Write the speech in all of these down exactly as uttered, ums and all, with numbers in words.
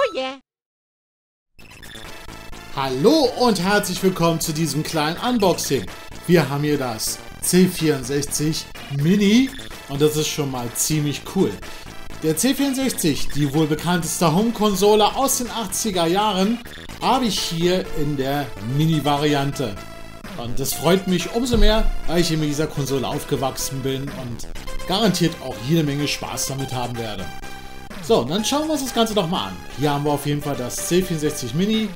yeah! Hallo und herzlich willkommen zu diesem kleinen Unboxing. Wir haben hier das C vierundsechzig Mini und das ist schon mal ziemlich cool. Der C vierundsechzig, die wohl bekannteste Home-Konsole aus den achtziger Jahren, habe ich hier in der Mini-Variante. Und das freut mich umso mehr, weil ich hier mit dieser Konsole aufgewachsen bin und garantiert auch jede Menge Spaß damit haben werde. So, dann schauen wir uns das Ganze doch mal an. Hier haben wir auf jeden Fall das C vierundsechzig Mini.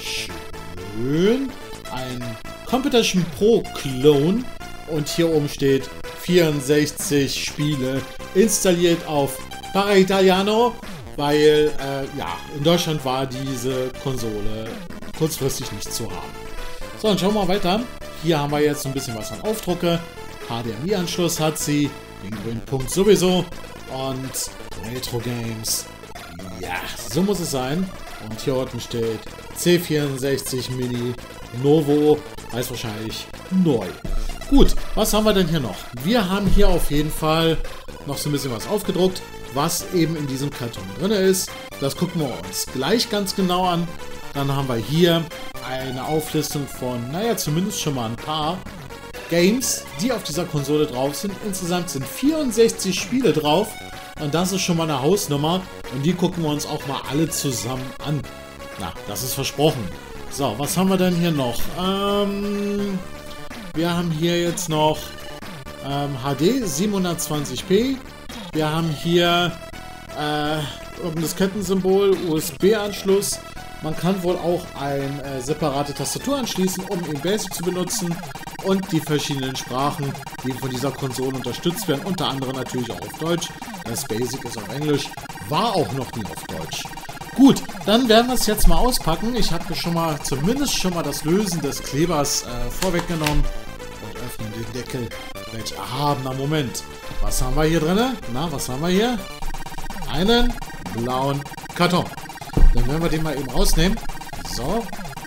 Schön. Ein Competition Pro Clone. Und hier oben steht vierundsechzig Spiele installiert auf Para Italiano, weil äh, ja, in Deutschland war diese Konsole kurzfristig nicht zu haben. So, dann schauen wir mal weiter. Hier haben wir jetzt ein bisschen was an Aufdrucke. H D M I-Anschluss hat sie, den grünen Punkt sowieso und Retro Games. Ja, so muss es sein. Und hier unten steht C vierundsechzig Mini Novo, heißt wahrscheinlich neu. Gut, was haben wir denn hier noch? Wir haben hier auf jeden Fall noch so ein bisschen was aufgedruckt, was eben in diesem Karton drin ist. Das gucken wir uns gleich ganz genau an. Dann haben wir hier eine Auflistung von, naja, zumindest schon mal ein paar Games, die auf dieser Konsole drauf sind. Insgesamt sind vierundsechzig Spiele drauf und das ist schon mal eine Hausnummer und die gucken wir uns auch mal alle zusammen an. Na, das ist versprochen. So, was haben wir denn hier noch? Ähm, wir haben hier jetzt noch ähm, H D siebenhundertzwanzig p. Wir haben hier äh, irgendein Kettensymbol, U S B-Anschluss. Man kann wohl auch eine äh, separate Tastatur anschließen, um in Basic zu benutzen. Und die verschiedenen Sprachen, die von dieser Konsole unterstützt werden. Unter anderem natürlich auch auf Deutsch. Das Basic ist auf Englisch. War auch noch nie auf Deutsch. Gut, dann werden wir es jetzt mal auspacken. Ich habe schon mal, zumindest schon mal das Lösen des Klebers äh, vorweggenommen. Und öffnen den Deckel. Welch erhabener Moment. Was haben wir hier drin? Na, was haben wir hier? Einen blauen Karton. Dann werden wir den mal eben rausnehmen. So.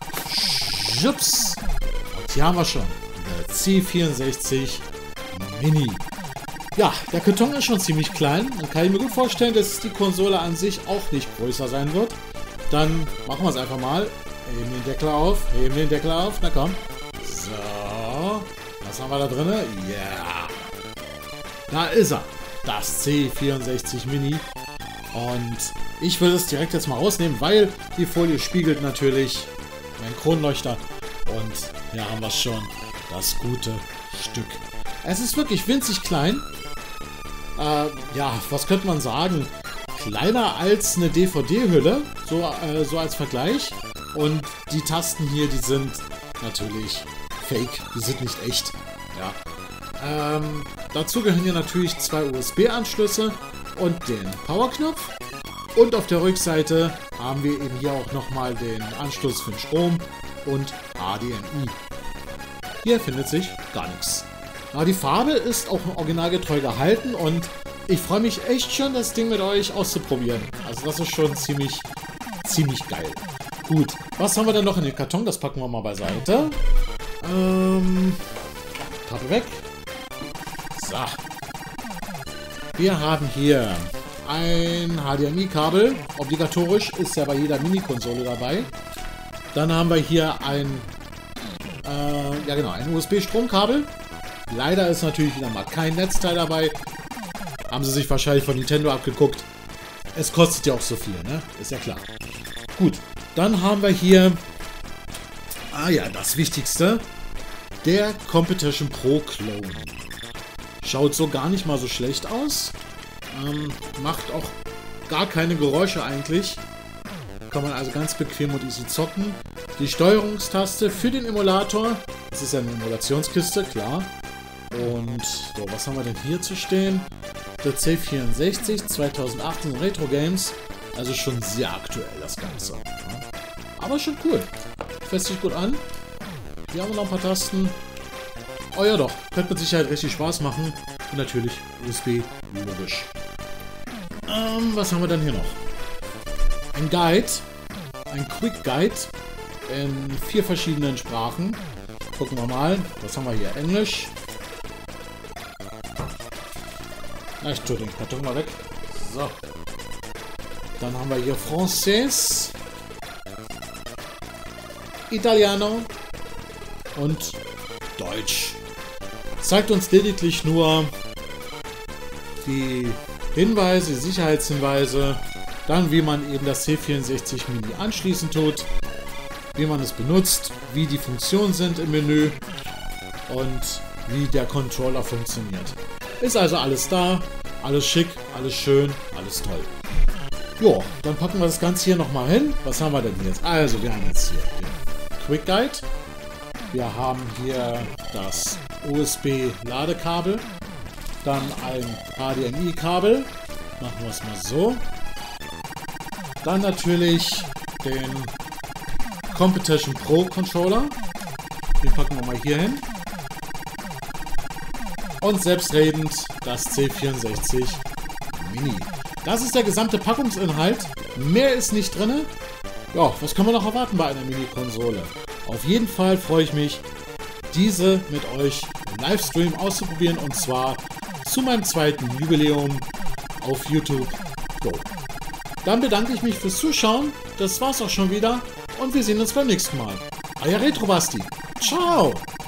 Schups. Und hier haben wir schon der C vierundsechzig Mini. Ja, der Karton ist schon ziemlich klein. Dann kann ich mir gut vorstellen, dass die Konsole an sich auch nicht größer sein wird. Dann machen wir es einfach mal. Heben den Deckel auf. Heben den Deckel auf. Na komm. So. Was haben wir da drin? Ja. Yeah. Da ist er. Das C vierundsechzig Mini. Und ich würde es direkt jetzt mal rausnehmen, weil die Folie spiegelt natürlich meinen Kronleuchter. Und hier haben wir schon das gute Stück. Es ist wirklich winzig klein. Äh, ja, was könnte man sagen? Kleiner als eine D V D-Hülle, so, äh, so als Vergleich. Und die Tasten hier, die sind natürlich fake, die sind nicht echt. Ja. Ähm, dazu gehören hier natürlich zwei U S B-Anschlüsse und den Powerknopf. Und auf der Rückseite haben wir eben hier auch nochmal den Anschluss für den Strom und H D M I. Hier findet sich gar nichts. Aber die Farbe ist auch originalgetreu gehalten und ich freue mich echt schon, das Ding mit euch auszuprobieren. Also das ist schon ziemlich, ziemlich geil. Gut, was haben wir denn noch in den Karton? Das packen wir mal beiseite. Ähm, Pappe weg. So. Wir haben hier ein H D M I-Kabel. Obligatorisch, ist ja bei jeder Mini-Konsole dabei. Dann haben wir hier ein, äh, ja genau, ein U S B-Stromkabel. Leider ist natürlich wieder mal kein Netzteil dabei. Haben sie sich wahrscheinlich von Nintendo abgeguckt. Es kostet ja auch so viel, ne? Ist ja klar. Gut, dann haben wir hier, ah ja, das Wichtigste. Der Competition Pro Clone. Schaut so gar nicht mal so schlecht aus. Ähm, macht auch gar keine Geräusche eigentlich. Kann man also ganz bequem und easy zocken. Die Steuerungstaste für den Emulator. Das ist ja eine Emulationskiste, klar. Und so, was haben wir denn hier zu stehen? Der C vierundsechzig zweitausendachtzehn Retro Games. Also schon sehr aktuell das Ganze. Ja. Aber schon cool. Fässt sich gut an. Hier haben wir noch ein paar Tasten. Oh ja doch, könnte mit Sicherheit richtig Spaß machen. Und natürlich U S B, logisch. Ähm, was haben wir denn hier noch? Ein Guide. Ein Quick Guide. In vier verschiedenen Sprachen. Gucken wir mal. Was haben wir hier? Englisch. Na, ich tue den Karton mal weg. So. Dann haben wir hier Français, Italiano und Deutsch. Zeigt uns lediglich nur die Hinweise, die Sicherheitshinweise, dann wie man eben das C vierundsechzig Mini anschließen tut, wie man es benutzt, wie die Funktionen sind im Menü und wie der Controller funktioniert. Ist also alles da, alles schick, alles schön, alles toll. Jo, dann packen wir das Ganze hier nochmal hin. Was haben wir denn jetzt? Also, wir haben jetzt hier den Quick Guide. Wir haben hier das U S B-Ladekabel. Dann ein H D M I-Kabel. Machen wir es mal so. Dann natürlich den Competition Pro Controller. Den packen wir mal hier hin. Und selbstredend das C vierundsechzig Mini. Das ist der gesamte Packungsinhalt. Mehr ist nicht drin. Ja, was kann man noch erwarten bei einer Mini-Konsole? Auf jeden Fall freue ich mich, diese mit euch im Livestream auszuprobieren. Und zwar zu meinem zweiten Jubiläum auf YouTube Go. Dann bedanke ich mich fürs Zuschauen. Das war's auch schon wieder. Und wir sehen uns beim nächsten Mal. Euer Retrobasti. Ciao!